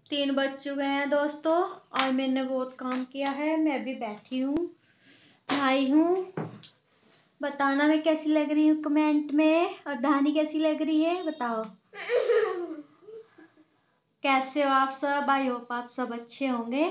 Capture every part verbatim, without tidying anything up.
तीन बज चुके हैं दोस्तों और मैंने बहुत काम किया है। मैं भी बैठी हूँ, नहाई हूँ। बताना मैं कैसी लग रही हूँ कमेंट में, और धानी कैसी लग रही है बताओ। कैसे हो आप सब? आई होप आप सब अच्छे होंगे।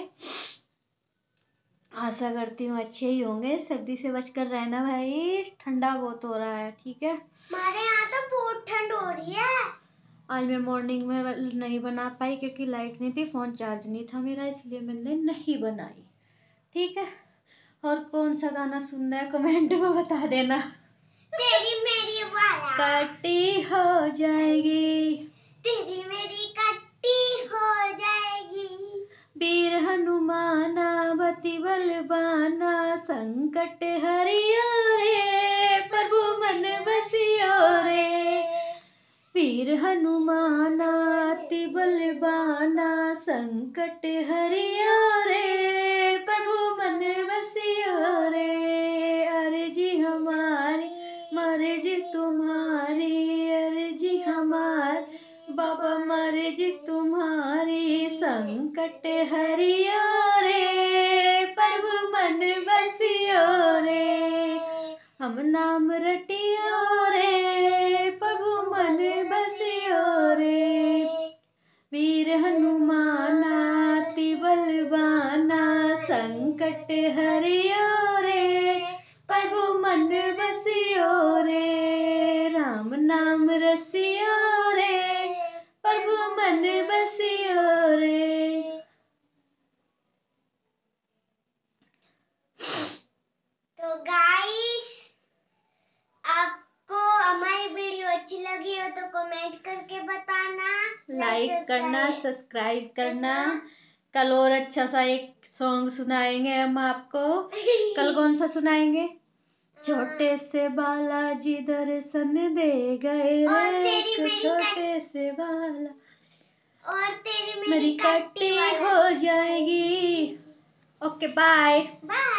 आशा करती हूँ अच्छे ही होंगे। सर्दी से बचकर रहना भाई, ठंडा बहुत हो रहा है। ठीक है, हमारे यहाँ तो बहुत ठंड हो रही है। आज मैं मॉर्निंग में नहीं बना पाई क्योंकि लाइट नहीं थी, फोन चार्ज नहीं था मेरा, इसलिए मैंने नहीं बनाई। ठीक है, और कौन सा गाना सुनना है कमेंट में बता देना। तेरी मेरी वाला कट्टी हो जाएगी, तेरी मेरी कट्टी हो जाएगी। वीर हनुमाना बति बलवाना, संकट हरियो रे प्रभु मन बसियो रे। वीर हनुमाना अति बलवाना, संकट हरियो रे प्रभु मन बसियो रे। अर्जी हमारी मर्जी तुम्हारी, अर्जी हमारी बाबा मर्जी तुम्हारी, संकट हरियो रे प्रभु मन बसियो रे। हम नाम रटियो रे प्रभु मन बसियो रे। वीर हनुमाना अति बलवाना, संकट हरियो रे प्रभु मन बसियो रे। राम नाम रसियो रे प्रभु मन बसियो रे। तो गाइस, आपको हमारी वीडियो अच्छी लगी हो तो कमेंट करके बताना, लाइक करना, सब्सक्राइब करना। कल और अच्छा सा एक सॉन्ग सुनाएंगे हम आपको। कल कौन सा सुनाएंगे? छोटे से बालाजी दर्शन दे गए रे, छोटे से बाला और तेरी मेरी कट्टी हो जाएगी। Okay bye. बाय।